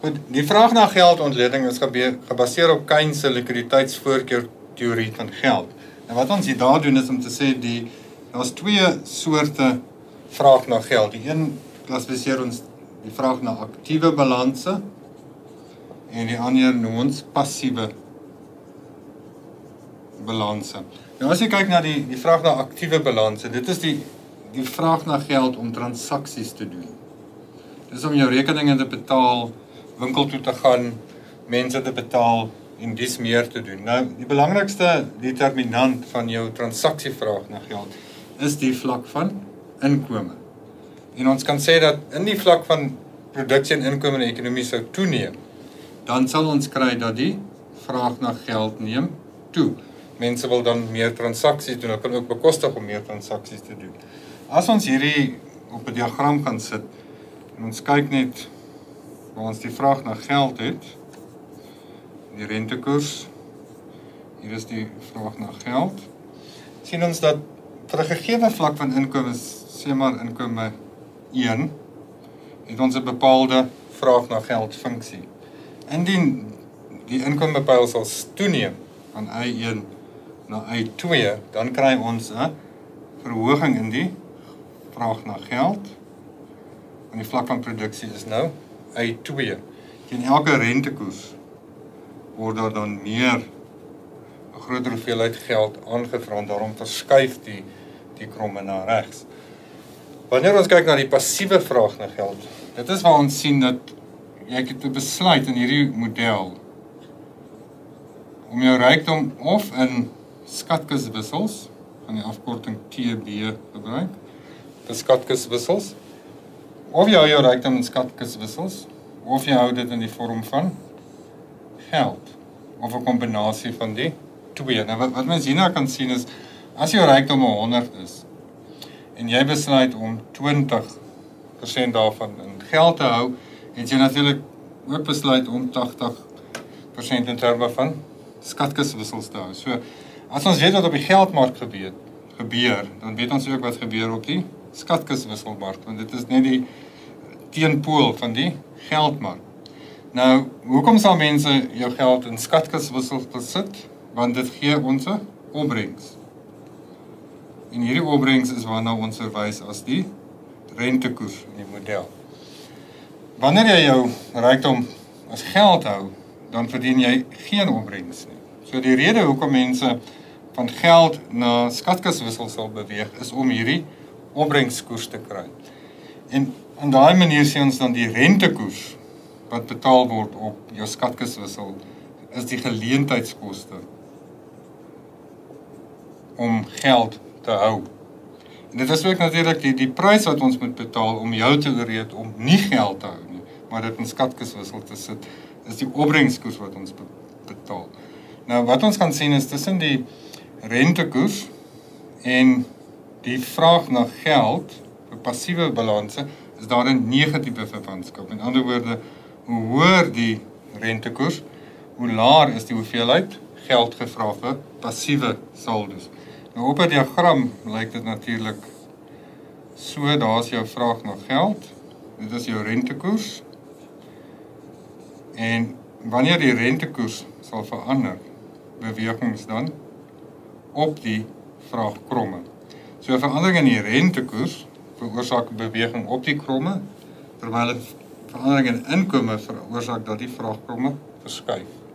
Goed, die vraag na geldontleding is gebaseer op Keynes se likwiditeitsvoorkeurteorie van geld. En wat ons hier daar doen is om te sê daar's twee soorte vraag na geld. Die een klassifiseer ons die vraag na aktiewe balanse en die ander noem ons passiewe balanse. Nou as jy kyk na die vraag na aktiewe balanse, dit is die vraag na geld om transaksies te doen. Dis om jou rekeninge te betaal, winkel toe te gaan, mense te betaal en dis meer te doen. Nou, die belangrikste determinant van jou transaksievraag na geld is die vlak van inkome. En ons kan sê dat in die vlak van produksie en inkome in die ekonomie sou toeneem, dan sal ons kry dat die vraag na geld neem toe. Mense wil dan meer transaksies doen, hulle kan ook bekostig om meer transaksies te doen. As ons hierdie op 'n diagram gaan sit, en ons kyk net waar ons die vraag na geld het, die rentekoers, hier is die vraag na geld, sien ons dat vir 'n gegewe vlak van inkome, sê maar inkome 1, het ons 'n bepaalde vraag na geld funksie. Indien die inkomepyl sal toeneem van I1 na I2, dan kry ons 'n verhoging in die vraag na geld, en die vlak van produksie is nou I2. Teen elke rentekoers word daar dan meer 'n groter hoeveelheid geld aangevra, en daarom verskuif die kromme na regs. Wanneer ons kyk na die passiewe vraag na geld, dit is waar ons sien dat jy het 'n besluit in hierdie model om jou rykdom of in skatkiswissels, van die afkorting TB gebruik, vir skatkiswissels, of jy hou jou rykdom in skatkiswissels, of jy hou dit in die vorm van geld, of 'n kombinasie van die twee. Nou wat mens hierna kan sien is, as jou rykdom 100 is, en jy besluit om 20% daarvan in geld te hou, het jy natuurlik ook besluit om 80% in terme van skatkiswissels te hou. So, as ons weet wat op die geldmark gebeur, dan weet ons ook wat gebeur op die skatkiswisselmark, want dit is net die teenpool van die geldmark. Nou, hoekom sal mense jou geld in skatkiswissels besit? Want dit gee ons 'n opbrengs. En hierdie opbrengs is waarna ons verwys as die rentekoers in die model. Wanneer jy jou rykdom as geld hou, dan verdien jy geen opbrengs nie. So die rede hoekom mense van geld na skatkiswissels sal beweeg, is om hierdie opbrengskoers te kry. En op daai manier sien ons dan die rentekoers wat betaal word op jou skatkiswissel, is die geleentheidskoste om geld te hou. En dit is ook natuurlik die prys wat ons moet betaal om jou te oorreed om nie geld te hou nie, maar dit in skatkiswissel te sit, is die opbrengskoers wat ons betaal. Nou wat ons kan sien is tussen die rentekoers en die vraag na geld vir passiewe balanse is daar 'n negatiewe verwantskap. In ander woorde, hoe hoër die rentekoers, hoe laer is die hoeveelheid geld gevra vir passiewe saldos. Nou op 'n diagram lyk dit natuurlik so, daar is jou vraag na geld, dit is jou rentekoers, en wanneer die rentekoers sal verander, beweeg ons dan op die vraagkromme. So 'n verandering in die rentekoers veroorsaak 'n beweging op die kromme, terwyl 'n verandering in inkome veroorsaak dat die vraagkromme verskuif.